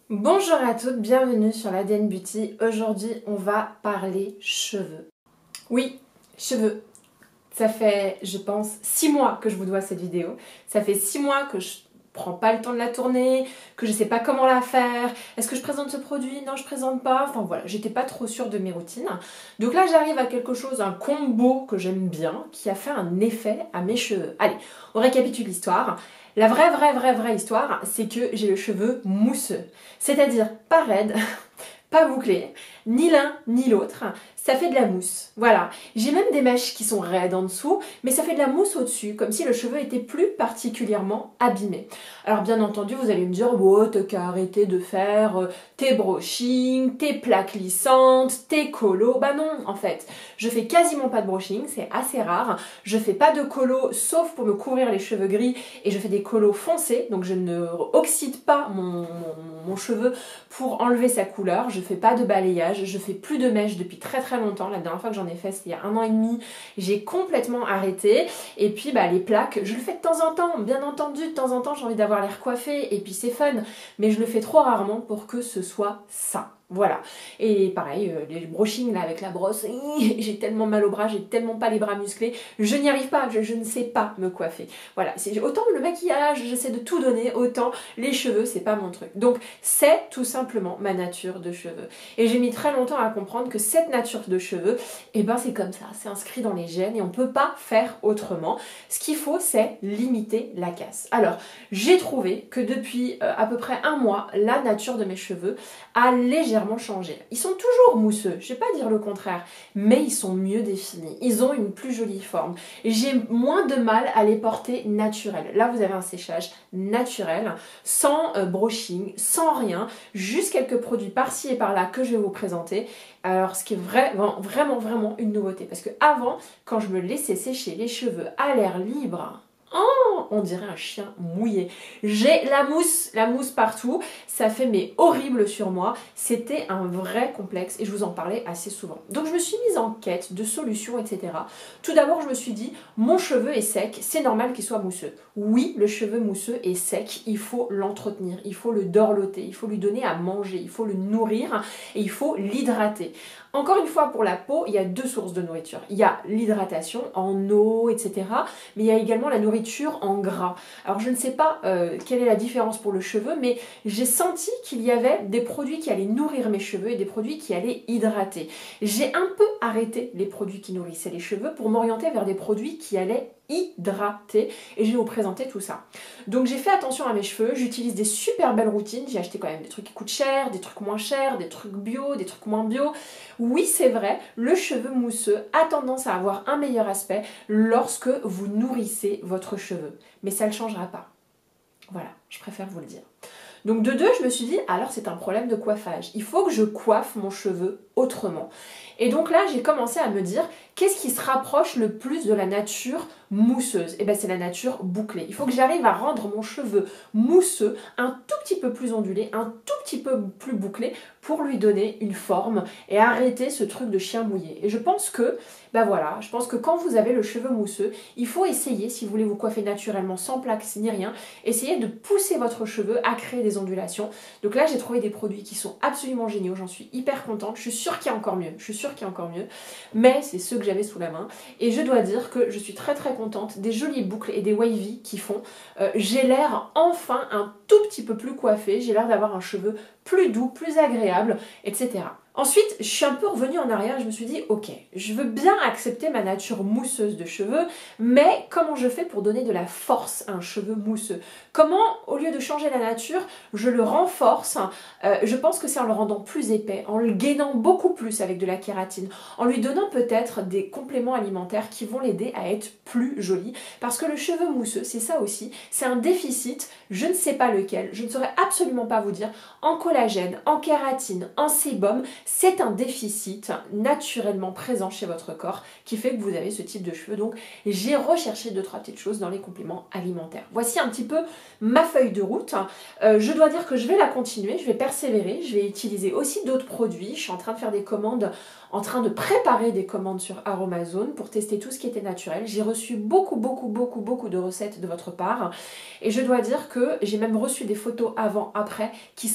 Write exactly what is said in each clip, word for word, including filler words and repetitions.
Bonjour à toutes, bienvenue sur l'A D N Beauty. Aujourd'hui, on va parler cheveux. Oui, cheveux. Ça fait, je pense, six mois que je vous dois cette vidéo. Ça fait six mois que je prends pas le temps de la tourner, que je sais pas comment la faire. Est-ce que je présente ce produit? Non, je présente pas. Enfin voilà, j'étais pas trop sûre de mes routines. Donc là, j'arrive à quelque chose, un combo que j'aime bien, qui a fait un effet à mes cheveux. Allez, on récapitule l'histoire. La vraie, vraie, vraie, vraie histoire, c'est que j'ai le cheveu mousseux. C'est-à-dire pas raide, pas bouclé, ni l'un ni l'autre. Ça fait de la mousse. Voilà. J'ai même des mèches qui sont raides en dessous, mais ça fait de la mousse au-dessus, comme si le cheveu était plus particulièrement abîmé. Alors bien entendu, vous allez me dire, oh, t'as qu'à arrêter de faire euh, tes brushing, tes plaques lissantes, tes colos. Bah non, en fait. Je fais quasiment pas de brushing, c'est assez rare. Je fais pas de colos, sauf pour me couvrir les cheveux gris, et je fais des colos foncés, donc je ne oxyde pas mon, mon, mon cheveu pour enlever sa couleur. Je fais pas de balayage, je fais plus de mèches depuis très très longtemps. La dernière fois que j'en ai fait, c'était il y a un an et demi. J'ai complètement arrêté. Et puis bah, les plaques, je le fais de temps en temps. Bien entendu, de temps en temps, j'ai envie d'avoir l'air coiffée. Et puis c'est fun. Mais je le fais trop rarement pour que ce soit ça. Voilà. Et pareil, euh, les brushing là avec la brosse, j'ai tellement mal au bras, j'ai tellement pas les bras musclés, je n'y arrive pas, je, je ne sais pas me coiffer. Voilà, c'est autant le maquillage, j'essaie de tout donner, autant les cheveux, c'est pas mon truc. Donc c'est tout simplement ma nature de cheveux. Et j'ai mis très longtemps à comprendre que cette nature de cheveux, et eh ben c'est comme ça, c'est inscrit dans les gènes et on peut pas faire autrement. Ce qu'il faut, c'est limiter la casse. Alors, j'ai trouvé que depuis euh, à peu près un mois, la nature de mes cheveux a légèrement changé. Ils sont toujours mousseux, je ne vais pas dire le contraire, mais ils sont mieux définis. Ils ont une plus jolie forme. J'ai moins de mal à les porter naturels. Là, vous avez un séchage naturel, sans euh, brushing, sans rien, juste quelques produits par-ci et par-là que je vais vous présenter. Alors, ce qui est vraiment, vraiment, vraiment une nouveauté. Parce que avant, quand je me laissais sécher les cheveux à l'air libre, oh, on dirait un chien mouillé. J'ai la mousse, la mousse partout. Ça fait mais horrible sur moi. C'était un vrai complexe et je vous en parlais assez souvent. Donc je me suis mise en quête de solutions, et cetera. Tout d'abord, je me suis dit, mon cheveu est sec, c'est normal qu'il soit mousseux. Oui, le cheveu mousseux est sec, il faut l'entretenir, il faut le dorloter, il faut lui donner à manger, il faut le nourrir et il faut l'hydrater. Encore une fois, pour la peau, il y a deux sources de nourriture. Il y a l'hydratation en eau, et cetera. Mais il y a également la nourriture en gras. Alors je ne sais pas euh, quelle est la différence pour le cheveu, mais j'ai senti qu'il y avait des produits qui allaient nourrir mes cheveux et des produits qui allaient hydrater. J'ai un peu arrêté les produits qui nourrissaient les cheveux pour m'orienter vers des produits qui allaient hydrater et je vais vous présenter tout ça. Donc j'ai fait attention à mes cheveux, j'utilise des super belles routines, j'ai acheté quand même des trucs qui coûtent cher, des trucs moins chers, des trucs bio, des trucs moins bio. Oui, c'est vrai, le cheveu mousseux a tendance à avoir un meilleur aspect lorsque vous nourrissez votre cheveu, mais ça ne le changera pas. Voilà, je préfère vous le dire. Donc de deux, je me suis dit, alors c'est un problème de coiffage. Il faut que je coiffe mon cheveu autrement. Et donc là, j'ai commencé à me dire, qu'est-ce qui se rapproche le plus de la nature mousseuse? Et bien c'est la nature bouclée. Il faut que j'arrive à rendre mon cheveu mousseux, un tout petit peu plus ondulé, un tout petit peu plus bouclé, pour lui donner une forme et arrêter ce truc de chien mouillé. Et je pense que, ben voilà, je pense que quand vous avez le cheveu mousseux, il faut essayer, si vous voulez vous coiffer naturellement, sans plaques ni rien, essayer de pousser votre cheveu à créer des ondulations. Donc là, j'ai trouvé des produits qui sont absolument géniaux, j'en suis hyper contente. Je suis sûre qu'il y a encore mieux, je suis sûre qu'il y a encore mieux, mais c'est ceux que j'avais sous la main. Et je dois dire que je suis très très contente des jolies boucles et des wavy qui font. Euh, j'ai l'air enfin un tout petit peu plus coiffée, j'ai l'air d'avoir un cheveu plus doux, plus agréable, et cetera. Ensuite, je suis un peu revenue en arrière et je me suis dit, ok, je veux bien accepter ma nature mousseuse de cheveux, mais comment je fais pour donner de la force à un cheveu mousseux? Comment, au lieu de changer la nature, je le renforce? euh, Je pense que c'est en le rendant plus épais, en le gainant beaucoup plus avec de la kératine, en lui donnant peut-être des compléments alimentaires qui vont l'aider à être plus joli. Parce que le cheveu mousseux, c'est ça aussi, c'est un déficit, je ne sais pas lequel, je ne saurais absolument pas vous dire, en collagène, en kératine, en sébum. C'est un déficit naturellement présent chez votre corps qui fait que vous avez ce type de cheveux. Donc j'ai recherché deux trois petites choses dans les compléments alimentaires. Voici un petit peu ma feuille de route. Euh, je dois dire que je vais la continuer, je vais persévérer, je vais utiliser aussi d'autres produits. Je suis en train de faire des commandes, en train de préparer des commandes sur Aromazone pour tester tout ce qui était naturel. J'ai reçu beaucoup beaucoup beaucoup beaucoup de recettes de votre part et je dois dire que j'ai même reçu des photos avant-après qui sont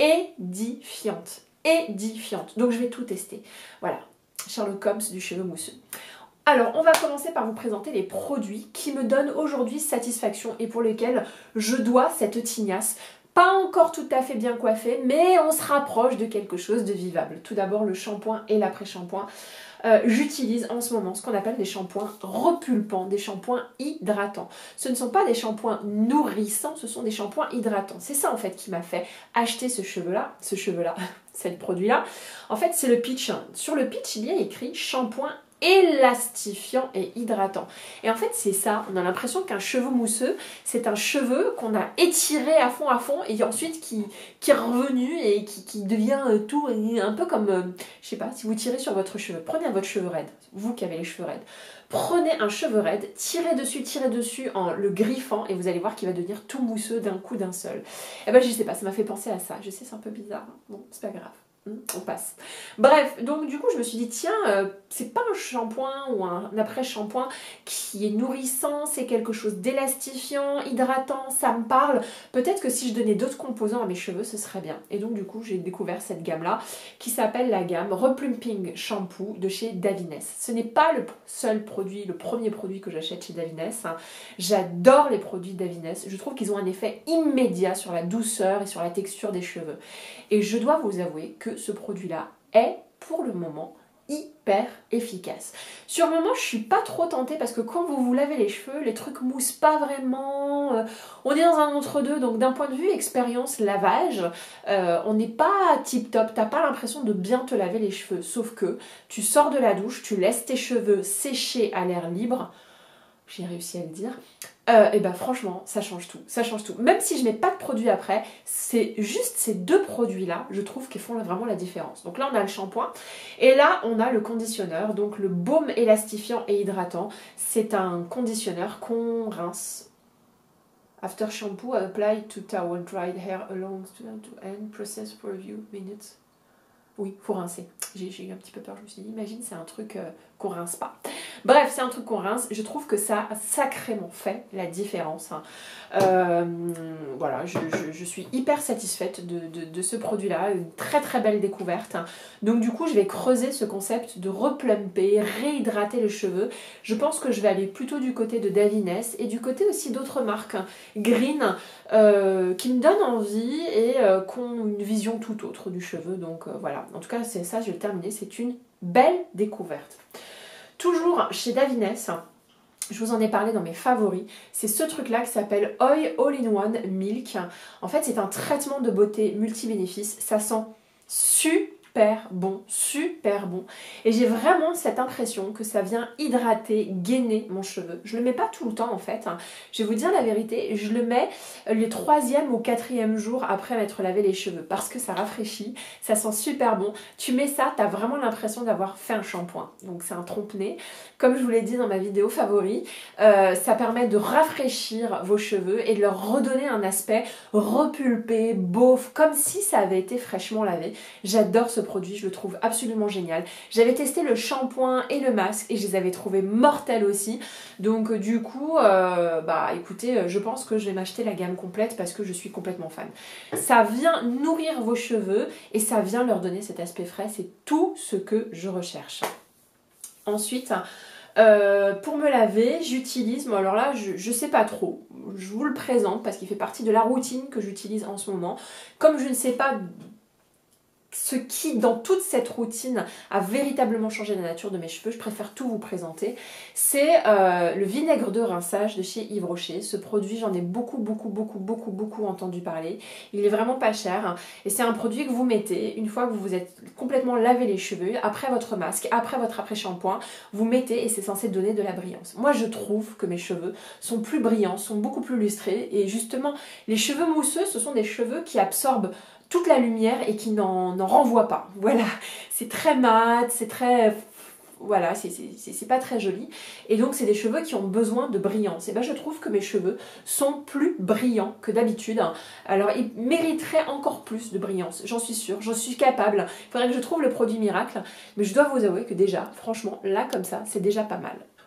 édifiante. Édifiante. Donc je vais tout tester. Voilà, Sherlock Holmes du cheveu mousseux. Alors, on va commencer par vous présenter les produits qui me donnent aujourd'hui satisfaction et pour lesquels je dois cette tignasse. Pas encore tout à fait bien coiffée, mais on se rapproche de quelque chose de vivable. Tout d'abord, le shampoing et l'après-shampoing. Euh, J'utilise en ce moment ce qu'on appelle des shampoings repulpants, des shampoings hydratants. Ce ne sont pas des shampoings nourrissants, ce sont des shampoings hydratants. C'est ça en fait qui m'a fait acheter ce cheveu-là, ce cheveu-là, ce produit-là. En fait, c'est le pitch. Sur le pitch, il y a écrit shampoing élastifiant et hydratant. Et en fait, c'est ça. On a l'impression qu'un cheveu mousseux, c'est un cheveu qu'on a étiré à fond à fond et ensuite qui, qui est revenu et qui, qui devient tout un peu comme, euh, je sais pas, si vous tirez sur votre cheveu. Prenez votre cheveu raide, vous qui avez les cheveux raides. Prenez un cheveu raide, tirez dessus, tirez dessus en le griffant et vous allez voir qu'il va devenir tout mousseux d'un coup d'un seul. Et ben je sais pas, ça m'a fait penser à ça. Je sais, c'est un peu bizarre. Bon, c'est pas grave. On passe. Bref, donc du coup je me suis dit tiens, euh, c'est pas un shampoing ou un après-shampoing qui est nourrissant, c'est quelque chose d'élastifiant, hydratant, ça me parle. Peut-être que si je donnais d'autres composants à mes cheveux, ce serait bien. Et donc du coup j'ai découvert cette gamme-là qui s'appelle la gamme Replumping Shampoo de chez Davines. Ce n'est pas le seul produit, le premier produit que j'achète chez Davines. Hein. J'adore les produits Davines. Je trouve qu'ils ont un effet immédiat sur la douceur et sur la texture des cheveux. Et je dois vous avouer que ce produit-là est, pour le moment, hyper efficace. Sur le moment, je suis pas trop tentée parce que quand vous vous lavez les cheveux, les trucs moussent pas vraiment. Euh, on est dans un entre-deux, donc d'un point de vue expérience lavage, euh, on n'est pas tip-top. T'as pas l'impression de bien te laver les cheveux. Sauf que tu sors de la douche, tu laisses tes cheveux sécher à l'air libre. J'ai réussi à le dire. Euh, et ben franchement, ça change tout. Ça change tout. Même si je mets pas de produit après, c'est juste ces deux produits-là, je trouve qu'ils font vraiment la différence. Donc là, on a le shampoing. Et là, on a le conditionneur. Donc le baume élastifiant et hydratant. C'est un conditionneur qu'on rince. After shampoo, apply to towel, dried hair along to end, process for a few minutes. Oui, faut rincer. J'ai eu un petit peu peur, je me suis dit, imagine, c'est un truc euh, qu'on rince pas. Bref, c'est un truc qu'on rince. Je trouve que ça a sacrément fait la différence. Hein. Euh, voilà, je, je, je suis hyper satisfaite de, de, de ce produit-là. Une très très belle découverte. Hein. Donc du coup, je vais creuser ce concept de replumper, réhydrater le cheveu. Je pense que je vais aller plutôt du côté de Davines et du côté aussi d'autres marques, hein, Green, euh, qui me donnent envie et euh, qui ont une vision tout autre du cheveu. Donc euh, voilà, en tout cas, c'est ça, je vais le terminer. C'est une belle découverte. Toujours chez Davines, je vous en ai parlé dans mes favoris, c'est ce truc-là qui s'appelle Oil All-in-One Milk. En fait, c'est un traitement de beauté multi-bénéfices. Ça sent super bon, super bon. Et j'ai vraiment cette impression que ça vient hydrater, gainer mon cheveu. Je le mets pas tout le temps en fait. Je vais vous dire la vérité, je le mets les troisième ou quatrième jours après m'être lavé les cheveux parce que ça rafraîchit, ça sent super bon. Tu mets ça, tu as vraiment l'impression d'avoir fait un shampoing. Donc c'est un trompe-nez. Comme je vous l'ai dit dans ma vidéo favori, euh, ça permet de rafraîchir vos cheveux et de leur redonner un aspect repulpé, beauf, comme si ça avait été fraîchement lavé. J'adore ce produit, je le trouve absolument génial. J'avais testé le shampoing et le masque et je les avais trouvés mortels aussi. Donc du coup, euh, bah écoutez, je pense que je vais m'acheter la gamme complète parce que je suis complètement fan. Ça vient nourrir vos cheveux et ça vient leur donner cet aspect frais. C'est tout ce que je recherche. Ensuite, euh, pour me laver, j'utilise, bon alors là je, je sais pas trop, je vous le présente parce qu'il fait partie de la routine que j'utilise en ce moment. Comme je ne sais pas ce qui, dans toute cette routine, a véritablement changé la nature de mes cheveux, je préfère tout vous présenter. C'est euh, le vinaigre de rinçage de chez Yves Rocher. Ce produit, j'en ai beaucoup, beaucoup, beaucoup, beaucoup, beaucoup entendu parler. Il est vraiment pas cher. Et c'est un produit que vous mettez une fois que vous vous êtes complètement lavé les cheveux, après votre masque, après votre après-shampoing, vous mettez et c'est censé donner de la brillance. Moi, je trouve que mes cheveux sont plus brillants, sont beaucoup plus lustrés. Et justement, les cheveux mousseux, ce sont des cheveux qui absorbent toute la lumière et qui n'en renvoie pas. Voilà, c'est très mat, c'est très... Voilà, c'est pas très joli. Et donc, c'est des cheveux qui ont besoin de brillance. Et ben, je trouve que mes cheveux sont plus brillants que d'habitude. Alors, ils mériteraient encore plus de brillance. J'en suis sûre, j'en suis capable. Il faudrait que je trouve le produit miracle. Mais je dois vous avouer que déjà, franchement, là, comme ça, c'est déjà pas mal.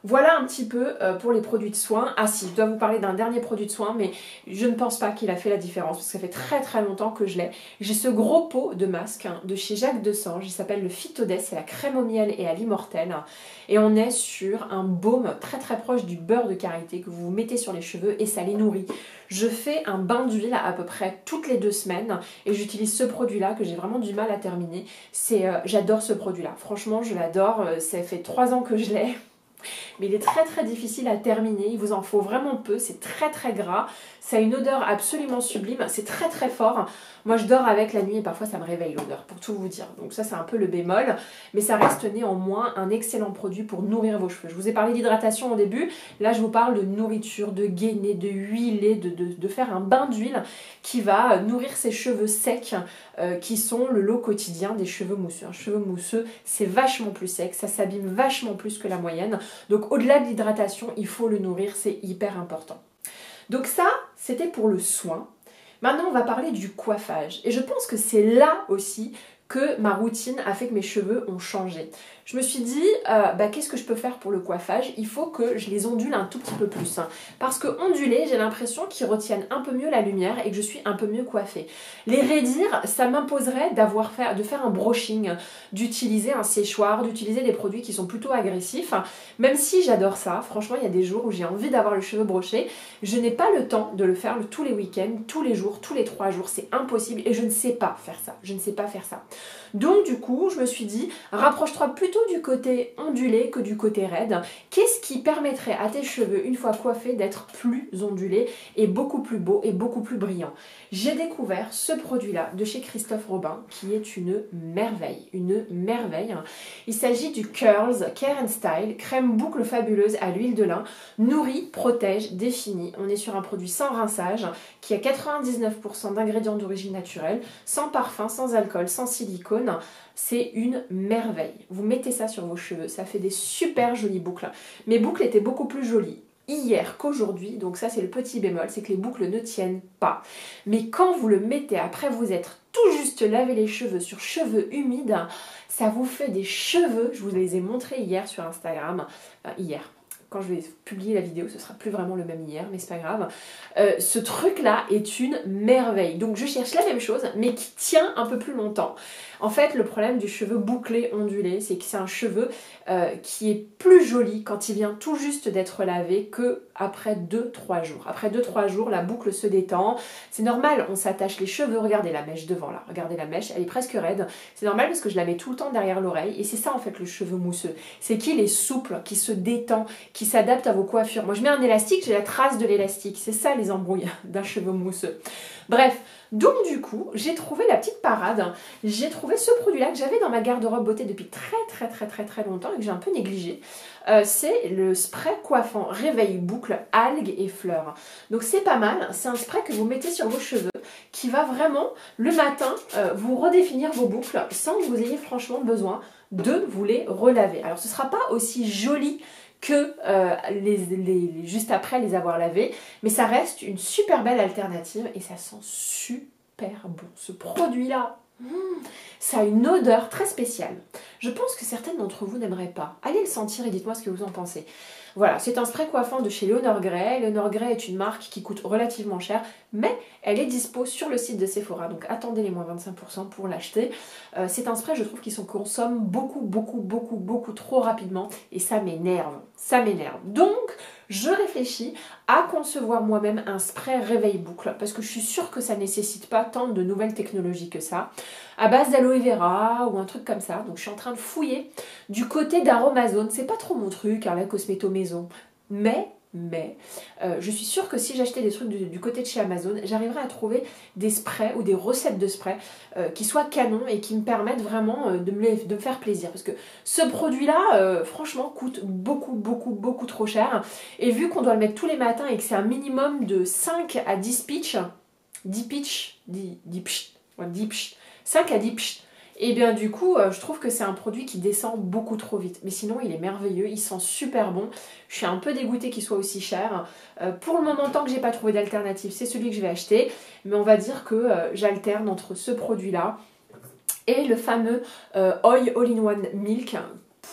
Voilà un petit peu euh, pour les produits de soins. Ah si, je dois vous parler d'un dernier produit de soins, mais je ne pense pas qu'il a fait la différence, parce que ça fait très très longtemps que je l'ai. J'ai ce gros pot de masque hein, de chez Jacques Desange, il s'appelle le Phytodes, c'est la crème au miel et à l'immortel. Et on est sur un baume très très proche du beurre de karité que vous mettez sur les cheveux et ça les nourrit. Je fais un bain d'huile à peu près toutes les deux semaines et j'utilise ce produit-là que j'ai vraiment du mal à terminer. C'est, euh, j'adore ce produit-là, franchement je l'adore, ça fait trois ans que je l'ai. Mais il est très très difficile à terminer, il vous en faut vraiment peu, c'est très très gras, ça a une odeur absolument sublime, c'est très très fort. Moi je dors avec la nuit et parfois ça me réveille l'odeur, pour tout vous dire. Donc ça c'est un peu le bémol, mais ça reste néanmoins un excellent produit pour nourrir vos cheveux. Je vous ai parlé d'hydratation au début, là je vous parle de nourriture, de gainer, de huiler, de, de, de faire un bain d'huile qui va nourrir ces cheveux secs euh, qui sont le lot quotidien des cheveux mousseux. Un cheveu mousseux c'est vachement plus sec, ça s'abîme vachement plus que la moyenne. Donc au-delà de l'hydratation, il faut le nourrir, c'est hyper important. Donc ça, c'était pour le soin. Maintenant, on va parler du coiffage. Et je pense que c'est là aussi que ma routine a fait que mes cheveux ont changé. Je me suis dit, euh, bah, qu'est-ce que je peux faire pour le coiffage? Il faut que je les ondule un tout petit peu plus. Hein, parce que onduler, j'ai l'impression qu'ils retiennent un peu mieux la lumière et que je suis un peu mieux coiffée. Les raidir, ça m'imposerait d'avoir fait, de faire un brushing, d'utiliser un séchoir, d'utiliser des produits qui sont plutôt agressifs. Même si j'adore ça, franchement, il y a des jours où j'ai envie d'avoir le cheveu broché. Je n'ai pas le temps de le faire tous les week-ends, tous les jours, tous les trois jours. C'est impossible et je ne sais pas faire ça. Je ne sais pas faire ça. Donc du coup, je me suis dit, rapproche-toi plutôt du côté ondulé que du côté raide. Qu'est-ce qui permettrait à tes cheveux, une fois coiffés, d'être plus ondulés et beaucoup plus beaux et beaucoup plus brillants? J'ai découvert ce produit-là de chez Christophe Robin qui est une merveille, une merveille. Il s'agit du Curls Care and Style, crème boucle fabuleuse à l'huile de lin, nourrit, protège, définit. On est sur un produit sans rinçage qui a quatre-vingt-dix-neuf pour cent d'ingrédients d'origine naturelle, sans parfum, sans alcool, sans silicone. C'est une merveille. Vous mettez ça sur vos cheveux, ça fait des super jolies boucles. Mes boucles étaient beaucoup plus jolies hier qu'aujourd'hui, donc ça c'est le petit bémol, c'est que les boucles ne tiennent pas. Mais quand vous le mettez après vous être tout juste lavé les cheveux sur cheveux humides, ça vous fait des cheveux, je vous les ai montrés hier sur Instagram, enfin hier. Quand je vais publier la vidéo, ce sera plus vraiment le même hier, mais c'est pas grave. Euh, ce truc-là est une merveille. Donc je cherche la même chose, mais qui tient un peu plus longtemps. En fait, le problème du cheveu bouclé ondulé, c'est que c'est un cheveu euh, qui est plus joli quand il vient tout juste d'être lavé que après deux trois jours. Après deux trois jours, la boucle se détend. C'est normal, on s'attache les cheveux. Regardez la mèche devant là. Regardez la mèche, elle est presque raide. C'est normal parce que je la mets tout le temps derrière l'oreille. Et c'est ça en fait le cheveu mousseux. C'est qu'il est souple, qui se détend, qui s'adapte à vos coiffures. Moi je mets un élastique, j'ai la trace de l'élastique. C'est ça les embrouilles d'un cheveu mousseux. Bref, donc du coup, j'ai trouvé la petite parade. J'ai trouvé ce produit-là que j'avais dans ma garde-robe beauté depuis très très très très très longtemps et que j'ai un peu négligé. Euh, c'est le spray coiffant réveil boucle algues et fleurs. Donc c'est pas mal, c'est un spray que vous mettez sur vos cheveux qui va vraiment le matin euh, vous redéfinir vos boucles sans que vous ayez franchement besoin de vous les relaver. Alors ce sera pas aussi joli que euh, les, les, les, juste après les avoir lavés, mais ça reste une super belle alternative et ça sent super bon. Ce produit-là, mmh, ça a une odeur très spéciale. Je pense que certaines d'entre vous n'aimeraient pas. Allez le sentir et dites-moi ce que vous en pensez. Voilà, c'est un spray coiffant de chez Leonor Grey. Leonor Grey est une marque qui coûte relativement cher, mais elle est dispo sur le site de Sephora, donc attendez les moins vingt-cinq pour cent pour l'acheter. Euh, c'est un spray, je trouve, qui se consomme beaucoup, beaucoup, beaucoup, beaucoup trop rapidement, et ça m'énerve, ça m'énerve. Donc, je réfléchis à concevoir moi-même un spray réveil boucle, parce que je suis sûre que ça ne nécessite pas tant de nouvelles technologies que ça, à base d'aloe vera ou un truc comme ça. Donc je suis en train de fouiller du côté d'Aromazone. C'est pas trop mon truc, hein, la cosméto maison, mais mais euh, je suis sûre que si j'achetais des trucs du, du côté de chez Amazon, j'arriverais à trouver des sprays ou des recettes de sprays euh, qui soient canons et qui me permettent vraiment euh, de, me les, de me faire plaisir. Parce que ce produit-là, euh, franchement, coûte beaucoup, beaucoup, beaucoup trop cher. Et vu qu'on doit le mettre tous les matins et que c'est un minimum de cinq à dix pitch, dix pitch, dix, dix pch, dix pch, cinq à dix pch, et bien du coup, euh, je trouve que c'est un produit qui descend beaucoup trop vite. Mais sinon, il est merveilleux, il sent super bon. Je suis un peu dégoûtée qu'il soit aussi cher. Euh, pour le moment, tant que j'ai pas trouvé d'alternative, c'est celui que je vais acheter. Mais on va dire que euh, j'alterne entre ce produit-là et le fameux euh, Oil All-in-One Milk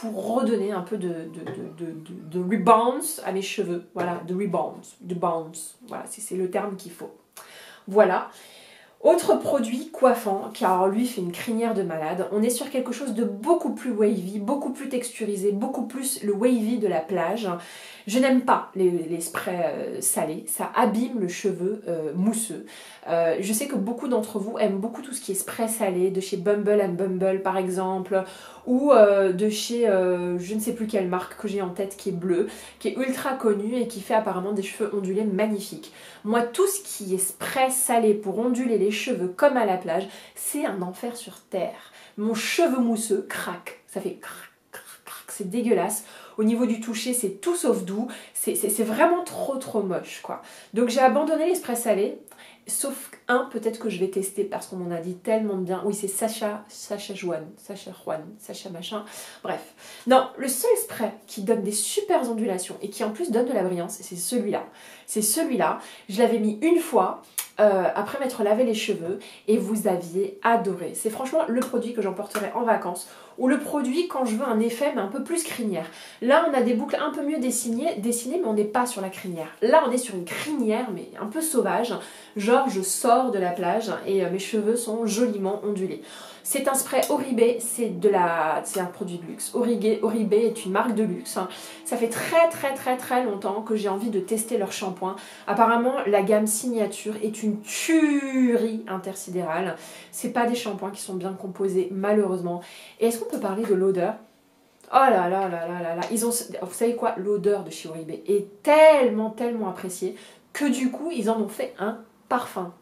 pour redonner un peu de, de, de, de, de, de rebalance à mes cheveux. Voilà, de rebalance, de bounce. Voilà, c'est le terme qu'il faut. Voilà. Autre produit coiffant, qui alors lui fait une crinière de malade, on est sur quelque chose de beaucoup plus wavy, beaucoup plus texturisé, beaucoup plus le wavy de la plage. Je n'aime pas les, les sprays euh, salés, ça abîme le cheveu euh, mousseux. Euh, je sais que beaucoup d'entre vous aiment beaucoup tout ce qui est spray salé, de chez Bumble and Bumble par exemple, ou euh, de chez euh, je ne sais plus quelle marque que j'ai en tête qui est bleue, qui est ultra connue et qui fait apparemment des cheveux ondulés magnifiques. Moi, tout ce qui est spray salé pour onduler les cheveux comme à la plage, c'est un enfer sur terre. Mon cheveu mousseux craque, ça fait crac, crac, crac, c'est dégueulasse. Au niveau du toucher, c'est tout sauf doux, c'est vraiment trop trop moche quoi. Donc j'ai abandonné les sprays salés. Sauf un, peut-être que je vais tester parce qu'on m'en a dit tellement de bien. Oui, c'est Sacha, Sacha Juan, Sacha Juan, Sacha machin. Bref. Non, le seul spray qui donne des super ondulations et qui en plus donne de la brillance, c'est celui-là. C'est celui-là. Je l'avais mis une fois euh, après m'être lavé les cheveux et vous aviez adoré. C'est franchement le produit que j'emporterai en vacances ou le produit quand je veux un effet mais un peu plus crinière. Là, on a des boucles un peu mieux dessinées, dessinées mais on n'est pas sur la crinière. Là, on est sur une crinière mais un peu sauvage. Genre, je sors de la plage et euh, mes cheveux sont joliment ondulés. C'est un spray Oribe, c'est de la, c'est un produit de luxe. Oribe, Oribe est une marque de luxe. Ça fait très très très très longtemps que j'ai envie de tester leur shampoing. Apparemment, la gamme Signature est une tuerie intersidérale. C'est pas des shampoings qui sont bien composés, malheureusement. Et est-ce qu'on peut parler de l'odeur ? Oh là là là là là là. Ils ont, vous savez quoi ? L'odeur de chez Oribe est tellement tellement appréciée que du coup, ils en ont fait un parfum.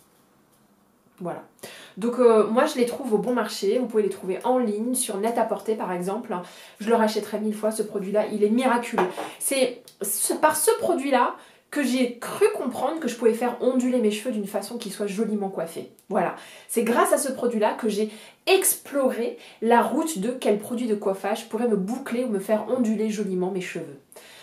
Voilà. Donc euh, moi je les trouve au bon marché, vous pouvez les trouver en ligne, sur Net-à-Porter par exemple. Je le rachèterai mille fois ce produit-là, il est miraculeux. C'est par ce produit-là que j'ai cru comprendre que je pouvais faire onduler mes cheveux d'une façon qui soit joliment coiffée. Voilà. C'est grâce à ce produit-là que j'ai exploré la route de quel produit de coiffage pourrait me boucler ou me faire onduler joliment mes cheveux.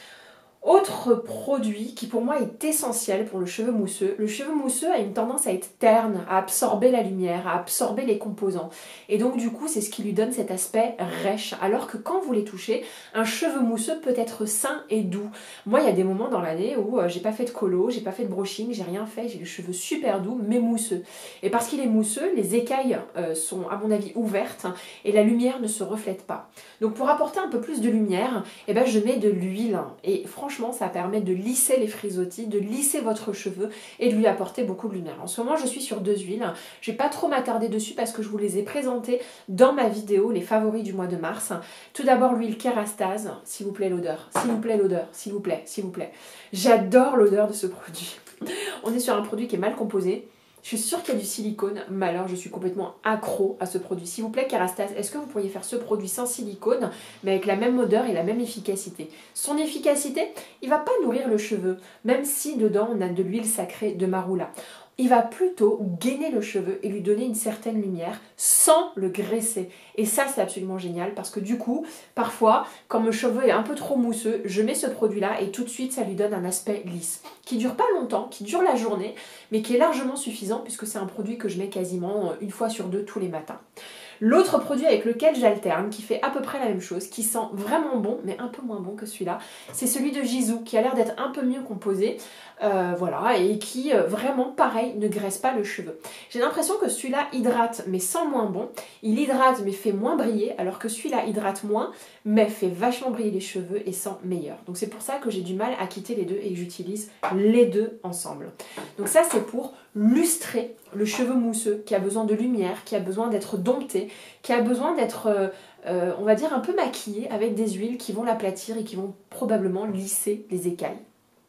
Autre produit qui pour moi est essentiel pour le cheveu mousseux. Le cheveu mousseux a une tendance à être terne, à absorber la lumière, à absorber les composants. Et donc du coup c'est ce qui lui donne cet aspect rêche. Alors que quand vous les touchez, un cheveu mousseux peut être sain et doux. Moi il y a des moments dans l'année où euh, j'ai pas fait de colo, j'ai pas fait de brushing, j'ai rien fait, j'ai les cheveux super doux mais mousseux. Et parce qu'il est mousseux, les écailles euh, sont à mon avis ouvertes et la lumière ne se reflète pas. Donc pour apporter un peu plus de lumière, eh ben, je mets de l'huile. Et franchement ça permet de lisser les frisottis, de lisser votre cheveu et de lui apporter beaucoup de lumière. En ce moment je suis sur deux huiles, je vais pas trop m'attarder dessus parce que je vous les ai présentées dans ma vidéo, les favoris du mois de mars. Tout d'abord l'huile Kérastase, s'il vous plaît l'odeur, s'il vous plaît l'odeur, s'il vous plaît, s'il vous plaît. J'adore l'odeur de ce produit. On est sur un produit qui est mal composé. Je suis sûre qu'il y a du silicone, mais alors je suis complètement accro à ce produit. S'il vous plaît, Kérastase, est-ce que vous pourriez faire ce produit sans silicone, mais avec la même odeur et la même efficacité? Son efficacité, il ne va pas nourrir le cheveu, même si dedans on a de l'huile sacrée de marula. Il va plutôt gainer le cheveu et lui donner une certaine lumière sans le graisser. Et ça, c'est absolument génial parce que du coup, parfois, quand mon cheveu est un peu trop mousseux, je mets ce produit-là et tout de suite, ça lui donne un aspect lisse, qui dure pas longtemps, qui dure la journée, mais qui est largement suffisant puisque c'est un produit que je mets quasiment une fois sur deux tous les matins. L'autre produit avec lequel j'alterne, qui fait à peu près la même chose, qui sent vraiment bon, mais un peu moins bon que celui-là, c'est celui de Gisou, qui a l'air d'être un peu mieux composé, euh, voilà, et qui euh, vraiment, pareil, ne graisse pas le cheveu. J'ai l'impression que celui-là hydrate, mais sent moins bon. Il hydrate, mais fait moins briller, alors que celui-là hydrate moins, mais fait vachement briller les cheveux et sent meilleur. Donc c'est pour ça que j'ai du mal à quitter les deux et que j'utilise les deux ensemble. Donc ça, c'est pour lustrer le cheveu mousseux qui a besoin de lumière, qui a besoin d'être dompté, qui a besoin d'être, euh, euh, on va dire, un peu maquillé avec des huiles qui vont l'aplatir et qui vont probablement lisser les écailles.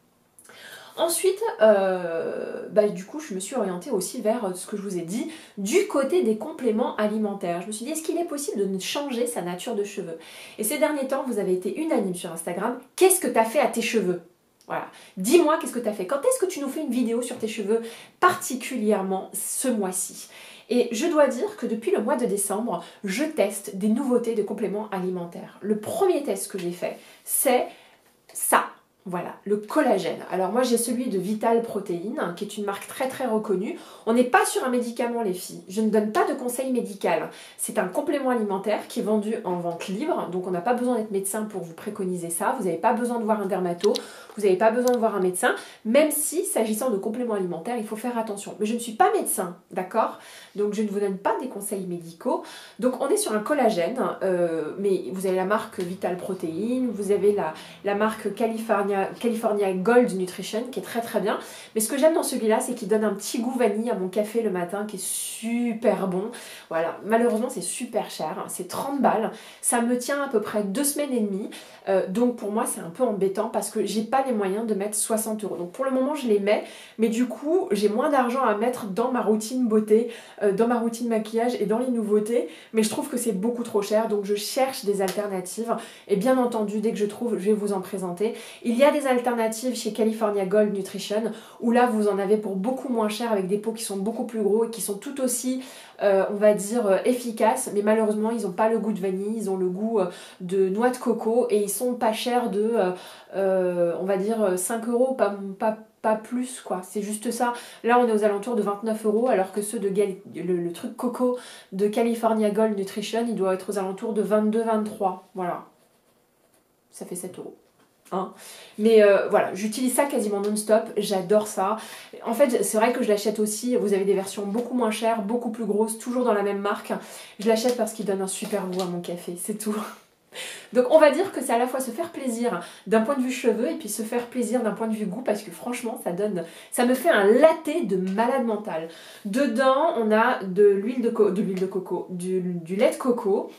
Ensuite, euh, bah, du coup, je me suis orientée aussi vers ce que je vous ai dit, du côté des compléments alimentaires. Je me suis dit, est-ce qu'il est possible de changer sa nature de cheveux? Et ces derniers temps, vous avez été unanime sur Instagram. Qu'est-ce que tu as fait à tes cheveux? Voilà. Dis-moi qu'est-ce que tu as fait. Quand est-ce que tu nous fais une vidéo sur tes cheveux, particulièrement ce mois-ci? Et je dois dire que depuis le mois de décembre, je teste des nouveautés de compléments alimentaires. Le premier test que j'ai fait, c'est ça. Voilà, le collagène. Alors moi j'ai celui de Vital Protéines, qui est une marque très très reconnue. On n'est pas sur un médicament les filles, je ne donne pas de conseil médical. C'est un complément alimentaire qui est vendu en vente libre, donc on n'a pas besoin d'être médecin pour vous préconiser ça, vous n'avez pas besoin de voir un dermato, vous n'avez pas besoin de voir un médecin, même si s'agissant de compléments alimentaires, il faut faire attention. Mais je ne suis pas médecin, d'accord? Donc je ne vous donne pas des conseils médicaux. Donc on est sur un collagène, euh, mais vous avez la marque Vital Protéines, vous avez la, la marque California California Gold Nutrition qui est très très bien, mais ce que j'aime dans celui-là c'est qu'il donne un petit goût vanille à mon café le matin qui est super bon. Voilà, malheureusement c'est super cher, c'est trente balles, ça me tient à peu près deux semaines et demie, euh, donc pour moi c'est un peu embêtant parce que j'ai pas les moyens de mettre soixante euros. Donc pour le moment je les mets, mais du coup j'ai moins d'argent à mettre dans ma routine beauté, euh, dans ma routine maquillage et dans les nouveautés, mais je trouve que c'est beaucoup trop cher, donc je cherche des alternatives et bien entendu dès que je trouve je vais vous en présenter. Il y a des alternatives chez California Gold Nutrition où là vous en avez pour beaucoup moins cher avec des pots qui sont beaucoup plus gros et qui sont tout aussi euh, on va dire euh, efficaces, mais malheureusement ils n'ont pas le goût de vanille, ils ont le goût euh, de noix de coco et ils sont pas chers de euh, euh, on va dire cinq euros, pas, pas, pas plus quoi, c'est juste ça. Là on est aux alentours de vingt-neuf euros alors que ceux de Gal le, le truc coco de California Gold Nutrition il doit être aux alentours de vingt-deux vingt-trois, voilà, ça fait sept euros. Hein. Mais euh, voilà, j'utilise ça quasiment non-stop, j'adore ça. En fait, c'est vrai que je l'achète aussi, vous avez des versions beaucoup moins chères, beaucoup plus grosses, toujours dans la même marque. Je l'achète parce qu'il donne un super goût à mon café, c'est tout. Donc on va dire que c'est à la fois se faire plaisir d'un point de vue cheveux et puis se faire plaisir d'un point de vue goût parce que franchement ça donne, ça me fait un latte de malade mental. Dedans on a de l'huile de, co de l'huile de coco, du, du lait de coco,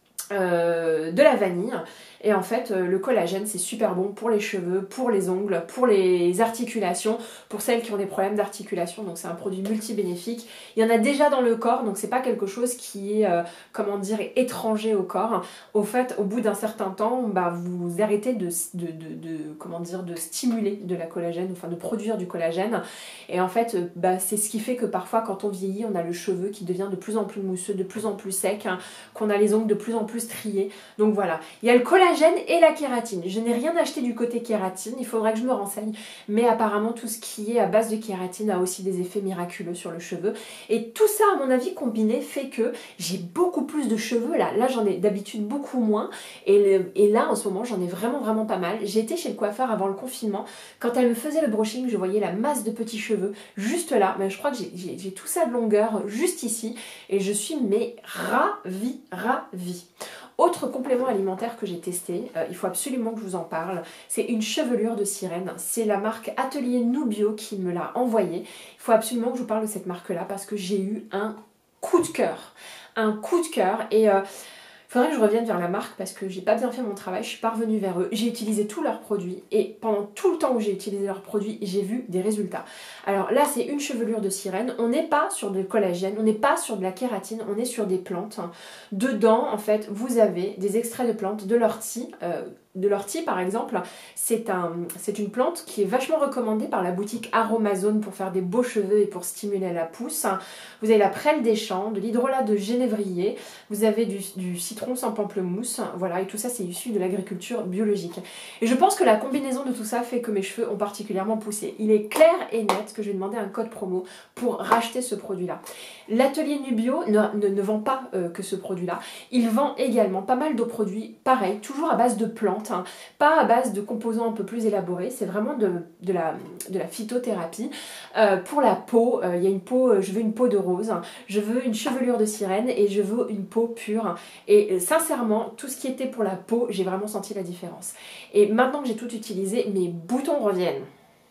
euh, de la vanille. Et en fait, le collagène, c'est super bon pour les cheveux, pour les ongles, pour les articulations, pour celles qui ont des problèmes d'articulation. Donc c'est un produit multibénéfique. Il y en a déjà dans le corps, donc c'est pas quelque chose qui est, euh, comment dire, étranger au corps. Au fait, au bout d'un certain temps, bah, vous arrêtez de, de, de, de, comment dire, de stimuler de la collagène, enfin de produire du collagène. Et en fait, bah, c'est ce qui fait que parfois, quand on vieillit, on a le cheveu qui devient de plus en plus mousseux, de plus en plus sec, hein, qu'on a les ongles de plus en plus striés. Donc voilà, il y a le collagène et la kératine. Je n'ai rien acheté du côté kératine, il faudrait que je me renseigne, mais apparemment tout ce qui est à base de kératine a aussi des effets miraculeux sur le cheveu. Et tout ça, à mon avis, combiné, fait que j'ai beaucoup plus de cheveux là. Là, j'en ai d'habitude beaucoup moins. Et, le, et là, en ce moment, j'en ai vraiment, vraiment pas mal. J'ai été chez le coiffeur avant le confinement. Quand elle me faisait le brushing, je voyais la masse de petits cheveux juste là. Mais je crois que j'ai tout ça de longueur juste ici. Et je suis, mais ravie, ravie. Autre complément alimentaire que j'ai testé, euh, il faut absolument que je vous en parle, c'est une chevelure de sirène. C'est la marque Atelier Nubio qui me l'a envoyée. Il faut absolument que je vous parle de cette marque-là parce que j'ai eu un coup de cœur. Un coup de cœur et... Euh, il faudrait que je revienne vers la marque parce que j'ai pas bien fait mon travail, je suis pas revenue vers eux. J'ai utilisé tous leurs produits et pendant tout le temps où j'ai utilisé leurs produits, j'ai vu des résultats. Alors là, c'est une chevelure de sirène. On n'est pas sur du collagène, on n'est pas sur de la kératine, on est sur des plantes. Dedans, en fait, vous avez des extraits de plantes, de l'ortie. Euh, de l'ortie, par exemple, c'est un, c'est une plante qui est vachement recommandée par la boutique Aromazone pour faire des beaux cheveux et pour stimuler la pousse. Vous avez la prêle des champs, de l'hydrolat de genévrier, vous avez du, du citron sans pamplemousse, voilà, et tout ça c'est issu de l'agriculture biologique. Et je pense que la combinaison de tout ça fait que mes cheveux ont particulièrement poussé. Il est clair et net que je vais demander un code promo pour racheter ce produit-là. L'atelier Nubio ne, ne, ne vend pas euh, que ce produit-là, il vend également pas mal de produits pareils, toujours à base de plantes, hein, pas à base de composants un peu plus élaborés, c'est vraiment de, de, la, de la phytothérapie. Euh, pour la peau, euh, il y a une peau, euh, je veux une peau de rose, je veux une chevelure de sirène et je veux une peau pure. Et euh, sincèrement, tout ce qui était pour la peau, j'ai vraiment senti la différence. Et maintenant que j'ai tout utilisé, mes boutons reviennent.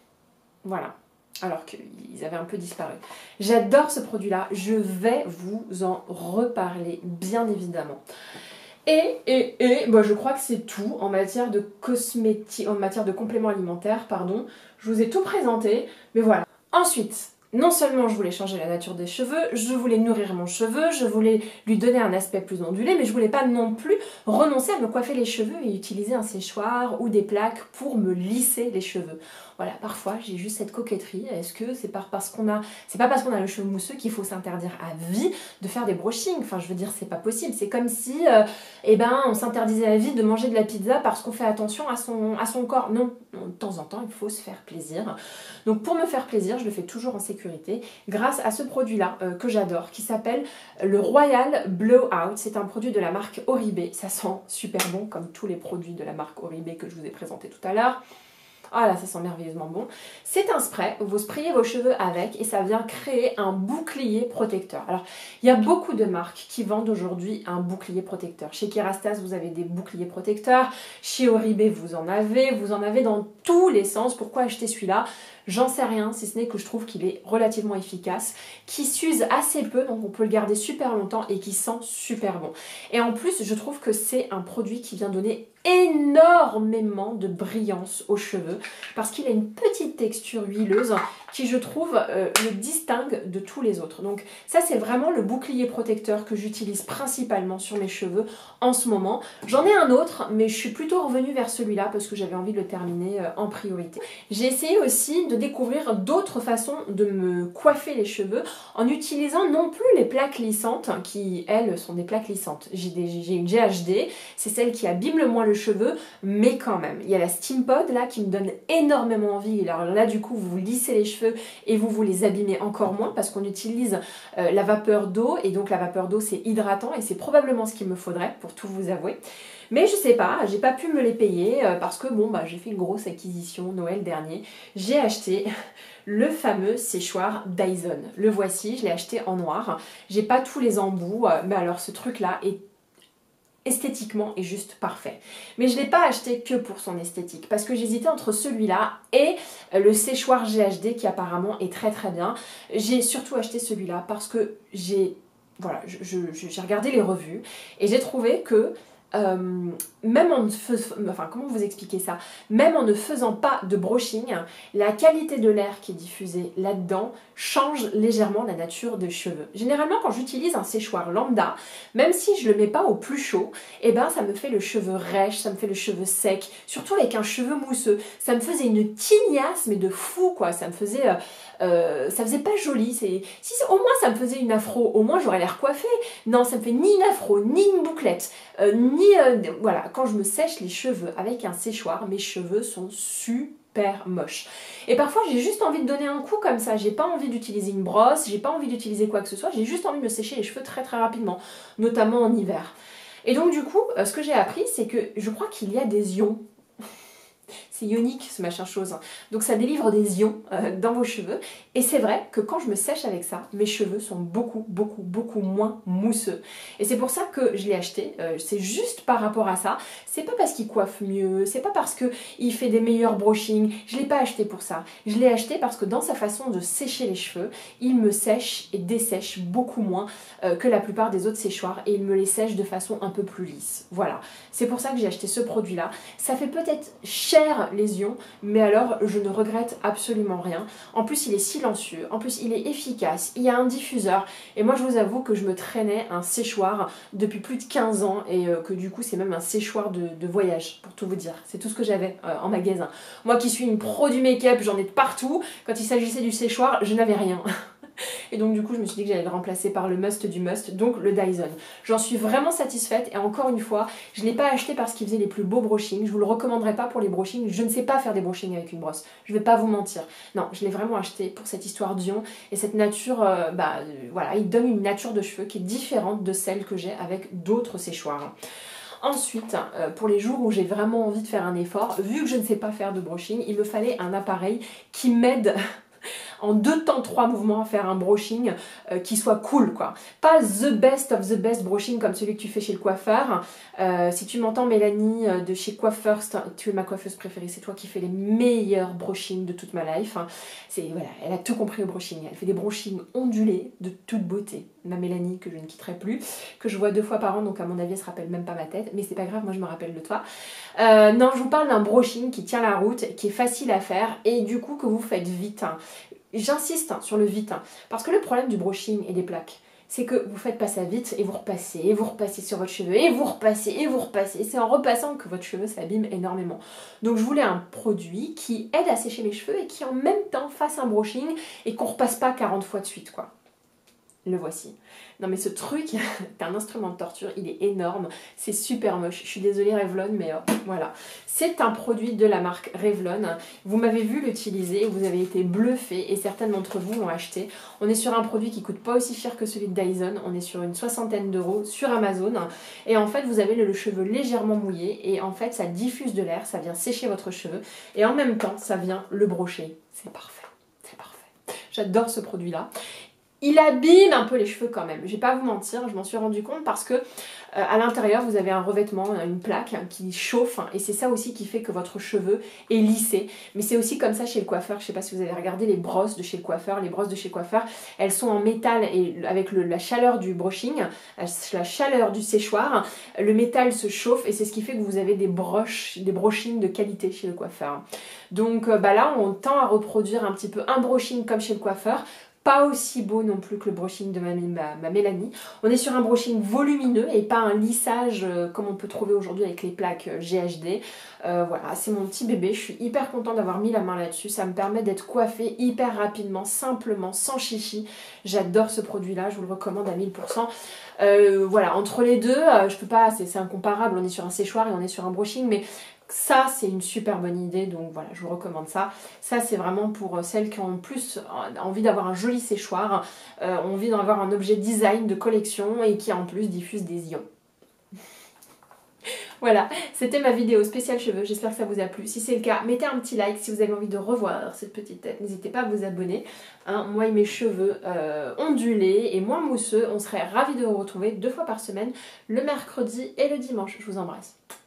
Voilà. Alors qu'ils avaient un peu disparu. J'adore ce produit-là, je vais vous en reparler, bien évidemment. Et, et, et bah je crois que c'est tout en matière de cosmétique, en matière de compléments alimentaires, pardon. Je vous ai tout présenté, mais voilà. Ensuite, non seulement je voulais changer la nature des cheveux, je voulais nourrir mon cheveu, je voulais lui donner un aspect plus ondulé, mais je voulais pas non plus renoncer à me coiffer les cheveux et utiliser un séchoir ou des plaques pour me lisser les cheveux. Voilà, parfois j'ai juste cette coquetterie. Est-ce que c'est pas parce qu'on a, c'est pas parce qu'on a le cheveu mousseux qu'il faut s'interdire à vie de faire des brushings? Enfin, je veux dire, c'est pas possible. C'est comme si, euh, eh ben, on s'interdisait à vie de manger de la pizza parce qu'on fait attention à son, à son corps. Non, de temps en temps, il faut se faire plaisir. Donc, pour me faire plaisir, je le fais toujours en sécurité grâce à ce produit-là euh, que j'adore, qui s'appelle le Royal Blowout. C'est un produit de la marque Oribe. Ça sent super bon, comme tous les produits de la marque Oribe que je vous ai présenté tout à l'heure. Ah là, ça sent merveilleusement bon. C'est un spray, vous sprayez vos cheveux avec et ça vient créer un bouclier protecteur. Alors, il y a beaucoup de marques qui vendent aujourd'hui un bouclier protecteur. Chez Kerastase, vous avez des boucliers protecteurs. Chez Oribe, vous en avez. Vous en avez dans tous les sens. Pourquoi acheter celui-là? J'en sais rien, si ce n'est que je trouve qu'il est relativement efficace, qui s'use assez peu, donc on peut le garder super longtemps et qui sent super bon. Et en plus, je trouve que c'est un produit qui vient donner énormément de brillance aux cheveux parce qu'il a une petite texture huileuse qui, je trouve, euh, le distingue de tous les autres. Donc ça, c'est vraiment le bouclier protecteur que j'utilise principalement sur mes cheveux en ce moment. J'en ai un autre, mais je suis plutôt revenue vers celui-là parce que j'avais envie de le terminer euh, en priorité. J'ai essayé aussi de découvrir d'autres façons de me coiffer les cheveux en utilisant non plus les plaques lissantes qui, elles, sont des plaques lissantes. J'ai une G H D, c'est celle qui abîme le moins le cheveu, mais quand même. Il y a la Steam Pod là qui me donne énormément envie. Alors là, du coup, vous lissez les cheveux et vous vous les abîmez encore moins parce qu'on utilise euh, la vapeur d'eau et donc la vapeur d'eau c'est hydratant et c'est probablement ce qu'il me faudrait pour tout vous avouer. Mais je sais pas, j'ai pas pu me les payer euh, parce que bon bah j'ai fait une grosse acquisition Noël dernier. J'ai acheté le fameux séchoir Dyson. Le voici, je l'ai acheté en noir. J'ai pas tous les embouts, euh, mais alors ce truc là est esthétiquement est juste parfait. Mais je ne l'ai pas acheté que pour son esthétique parce que j'hésitais entre celui-là et le séchoir G H D qui apparemment est très très bien. J'ai surtout acheté celui-là parce que j'ai voilà, je, je, j'ai regardé les revues et j'ai trouvé que Euh, même en ne faisant, enfin comment vous expliquer ça, même en ne faisant pas de brushing, la qualité de l'air qui est diffusé là-dedans change légèrement la nature des cheveux. Généralement quand j'utilise un séchoir lambda, même si je le mets pas au plus chaud, et eh ben ça me fait le cheveu rêche, ça me fait le cheveu sec, surtout avec un cheveu mousseux. Ça me faisait une tignasse mais de fou quoi, ça me faisait euh, euh, ça faisait pas joli. Si au moins ça me faisait une afro, au moins j'aurais l'air coiffée. Non, ça me fait ni une afro, ni une bouclette, euh, ni euh, voilà. Quand je me sèche les cheveux avec un séchoir, mes cheveux sont super moches. Et parfois j'ai juste envie de donner un coup comme ça. J'ai pas envie d'utiliser une brosse, j'ai pas envie d'utiliser quoi que ce soit. J'ai juste envie de me sécher les cheveux très très rapidement, notamment en hiver. Et donc du coup, euh, ce que j'ai appris, c'est que je crois qu'il y a des ions. C'est ionique ce machin chose. Donc ça délivre des ions euh, dans vos cheveux. Et c'est vrai que quand je me sèche avec ça, mes cheveux sont beaucoup, beaucoup, beaucoup moins mousseux. Et c'est pour ça que je l'ai acheté. Euh, c'est juste par rapport à ça. C'est pas parce qu'il coiffe mieux, c'est pas parce qu'il fait des meilleurs brushings. Je l'ai pas acheté pour ça. Je l'ai acheté parce que dans sa façon de sécher les cheveux, il me sèche et dessèche beaucoup moins euh, que la plupart des autres séchoirs. Et il me les sèche de façon un peu plus lisse. Voilà. C'est pour ça que j'ai acheté ce produit-là. Ça fait peut-être cher les ions, mais alors je ne regrette absolument rien. En plus il est silencieux, en plus il est efficace, il y a un diffuseur et moi je vous avoue que je me traînais un séchoir depuis plus de quinze ans et euh, que du coup c'est même un séchoir de, de voyage pour tout vous dire. C'est tout ce que j'avais euh, en magasin. Moi qui suis une pro du make-up, j'en ai de partout. Quand il s'agissait du séchoir, je n'avais rien. Et donc du coup je me suis dit que j'allais le remplacer par le must du must, donc le Dyson. J'en suis vraiment satisfaite et encore une fois, je ne l'ai pas acheté parce qu'il faisait les plus beaux brushings. Je vous le recommanderais pas pour les brushings. Je ne sais pas faire des brushings avec une brosse. Je vais pas vous mentir. Non, je l'ai vraiment acheté pour cette histoire d'ion et cette nature, euh, bah euh, voilà, il donne une nature de cheveux qui est différente de celle que j'ai avec d'autres séchoirs. Ensuite, euh, pour les jours où j'ai vraiment envie de faire un effort, vu que je ne sais pas faire de brushing, il me fallait un appareil qui m'aide en deux temps trois mouvements à faire un brushing euh, qui soit cool quoi. Pas the best of the best brushing comme celui que tu fais chez le coiffeur. Euh, si tu m'entends Mélanie euh, de chez Coiffeurst, tu es ma coiffeuse préférée, c'est toi qui fais les meilleurs brushings de toute ma life. C'est voilà, elle a tout compris au brushing. Elle fait des brushings ondulés de toute beauté. ma Mélanie que je ne quitterai plus, que je vois deux fois par an, donc à mon avis elle se rappelle même pas ma tête, mais c'est pas grave, moi je me rappelle de toi. Euh, non, je vous parle d'un brushing qui tient la route, qui est facile à faire et du coup que vous faites vite. Hein. J'insiste hein, sur le vite, hein, parce que le problème du brushing et des plaques, c'est que vous faites pas ça vite et vous repassez, et vous repassez sur votre cheveu, et vous repassez, et vous repassez. C'est en repassant que votre cheveu s'abîme énormément. Donc je voulais un produit qui aide à sécher mes cheveux et qui en même temps fasse un brushing et qu'on repasse pas quarante fois de suite, quoi. Le voici. Non mais ce truc, c'est un instrument de torture, il est énorme, c'est super moche. Je suis désolée Revlon, mais euh, voilà. C'est un produit de la marque Revlon. Vous m'avez vu l'utiliser, vous avez été bluffés et certaines d'entre vous l'ont acheté. On est sur un produit qui coûte pas aussi cher que celui de Dyson, on est sur une soixantaine d'euros sur Amazon. Et en fait, vous avez le, le cheveu légèrement mouillé et en fait, ça diffuse de l'air, ça vient sécher votre cheveu et en même temps, ça vient le brocher. C'est parfait, c'est parfait. J'adore ce produit-là. Il abîme un peu les cheveux quand même, je vais pas vous mentir, je m'en suis rendu compte parce que euh, à l'intérieur vous avez un revêtement, une plaque hein, qui chauffe et c'est ça aussi qui fait que votre cheveu est lissé. Mais c'est aussi comme ça chez le coiffeur, je sais pas si vous avez regardé les brosses de chez le coiffeur, les brosses de chez le coiffeur, elles sont en métal et avec le, la chaleur du brushing, la chaleur du séchoir, le métal se chauffe et c'est ce qui fait que vous avez des broches, des brushings de qualité chez le coiffeur. Donc euh, bah là on tend à reproduire un petit peu un brushing comme chez le coiffeur. Pas aussi beau non plus que le brushing de ma, ma, ma Mélanie. On est sur un brushing volumineux et pas un lissage euh, comme on peut trouver aujourd'hui avec les plaques euh, G H D. Euh, voilà, c'est mon petit bébé. Je suis hyper contente d'avoir mis la main là-dessus. Ça me permet d'être coiffée hyper rapidement, simplement, sans chichi. J'adore ce produit-là, je vous le recommande à mille pour cent. Euh, voilà, entre les deux, euh, je peux pas, c'est incomparable. On est sur un séchoir et on est sur un brushing, mais ça, c'est une super bonne idée, donc voilà, je vous recommande ça. Ça, c'est vraiment pour celles qui ont plus envie d'avoir un joli séchoir, euh, ont envie d'avoir un objet design de collection et qui en plus diffuse des ions. Voilà, c'était ma vidéo spéciale cheveux, j'espère que ça vous a plu. Si c'est le cas, mettez un petit like. Si vous avez envie de revoir cette petite tête, n'hésitez pas à vous abonner. Hein, moi et mes cheveux euh, ondulés et moins mousseux, on serait ravis de vous retrouver deux fois par semaine, le mercredi et le dimanche. Je vous embrasse.